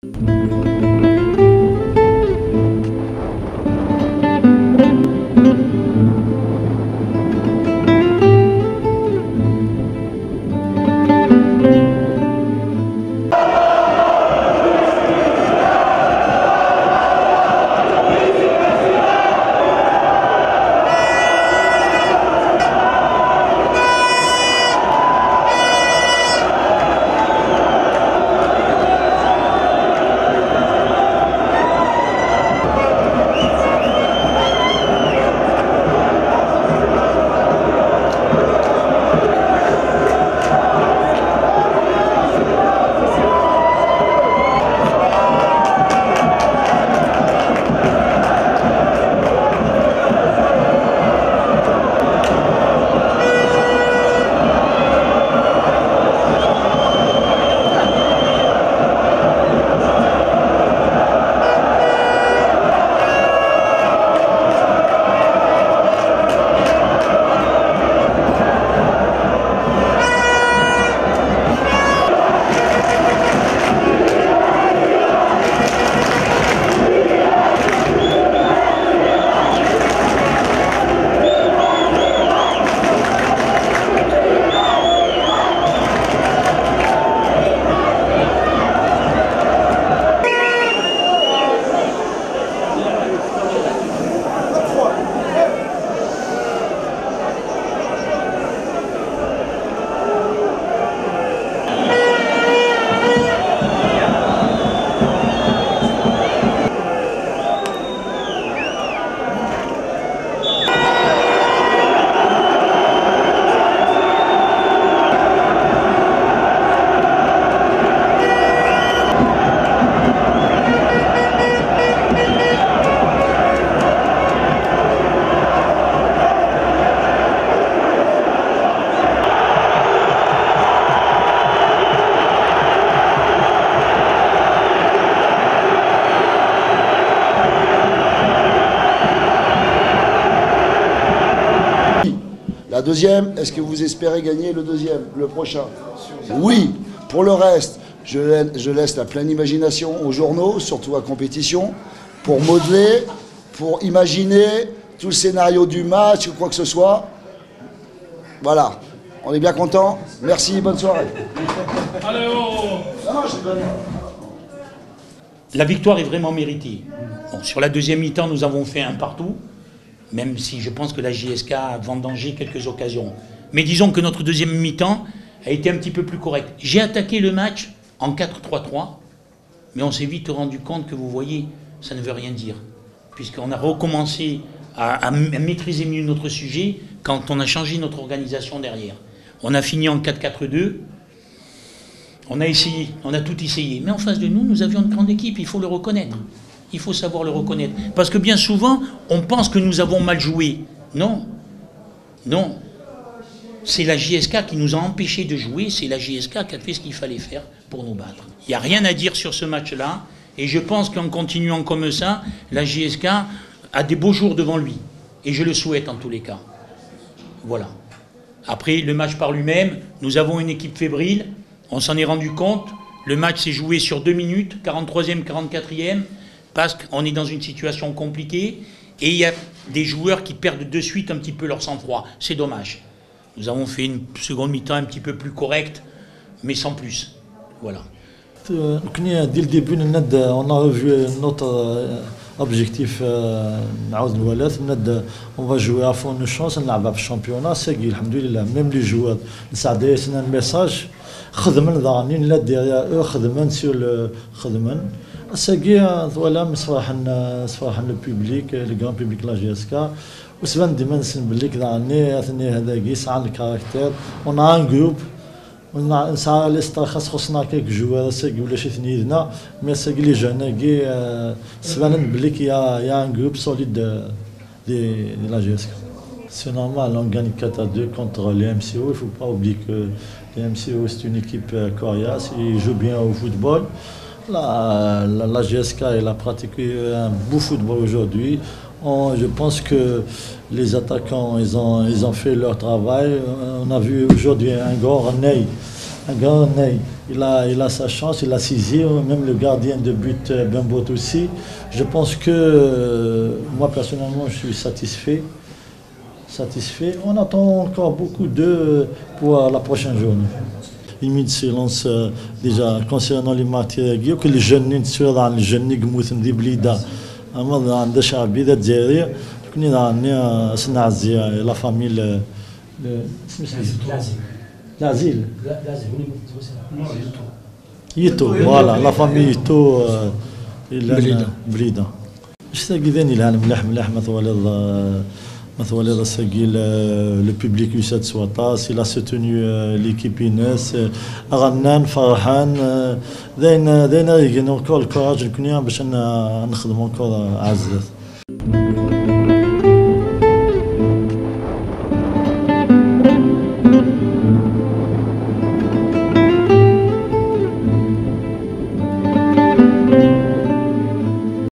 La deuxième, est-ce que vous espérez gagner le deuxième, le prochain? Oui. Pour le reste, je laisse la pleine imagination aux journaux, surtout à compétition, pour modeler, pour imaginer tout le scénario du match ou quoi que ce soit. Voilà. On est bien content. Merci, bonne soirée. Allez, la victoire est vraiment méritée. Bon, sur la deuxième mi-temps, nous avons fait un partout, même si je pense que la JSK a vendangé quelques occasions. Mais disons que notre deuxième mi-temps a été un petit peu plus correcte. J'ai attaqué le match en 4-3-3, mais on s'est vite rendu compte que, vous voyez, ça ne veut rien dire. Puisqu'on a recommencé à maîtriser mieux notre sujet quand on a changé notre organisation derrière. On a fini en 4-4-2. On a essayé, on a tout essayé. Mais en face de nous, nous avions une grande équipe, il faut le reconnaître. Il faut savoir le reconnaître. Parce que bien souvent, on pense que nous avons mal joué. Non. Non. C'est la JSK qui nous a empêchés de jouer, c'est la JSK qui a fait ce qu'il fallait faire pour nous battre. Il n'y a rien à dire sur ce match-là, et je pense qu'en continuant comme ça, la JSK a des beaux jours devant lui. Et je le souhaite en tous les cas. Voilà. Après, le match par lui-même, nous avons une équipe fébrile, on s'en est rendu compte, le match s'est joué sur 2 minutes, 43e, 44e, parce qu'on est dans une situation compliquée, et il y a des joueurs qui perdent de suite un petit peu leur sang-froid. C'est dommage. Nous avons fait une seconde mi-temps un petit peu plus correcte, mais sans plus. Voilà. Dès le début, on a revu notre objectif. On va jouer à fond nos chances, on va championnat, c'est alhamdoulilah. Même les joueurs, ça a un message. خدمن ضامنين لا ديريا خدمن سور خدمن الساقي ولا صراحه البوبليك لو غران بوبليك لا جي اس كا وسبان ديما نسن بلي كذا ثاني هذاكي ساعه الكاركتير اون ان جروب ساعه لي خاص خصنا كيك جوار ساقي ولا شي ثنيدنا مي ساقي لي جوناكي سبان بلي يا ان جروب سوليد دي لا جي اس كا. C'est normal, on gagne 4-2 contre les MCO. Il ne faut pas oublier que les MCO, c'est une équipe coriace, ils jouent bien au football. La GSK, elle a pratiqué un beau football aujourd'hui. Je pense que les attaquants, ils ont fait leur travail. On a vu aujourd'hui un grand Ney Il a sa chance, il a saisi, même le gardien de but Bembot aussi. Je pense que moi personnellement je suis satisfait. On attend encore beaucoup d'eux pour la prochaine journée. Une minute de silence déjà concernant les matières que les jeunes سواء عن الجن يموتن ذي بليده اما عند شعبي ذا الجزائر كنا عندنا سنعزي لا فاميل l'asile يتو فوالا لا فامي يتو بليده اشتاق ذاني العالم ملاح مثلا الساقي لو بوبليك يسات سواطاس il a soutenu l'équipe Inès غنان فرحان داينا يجينا كل الكوراج نكونوا باش نخدموا كره عزاز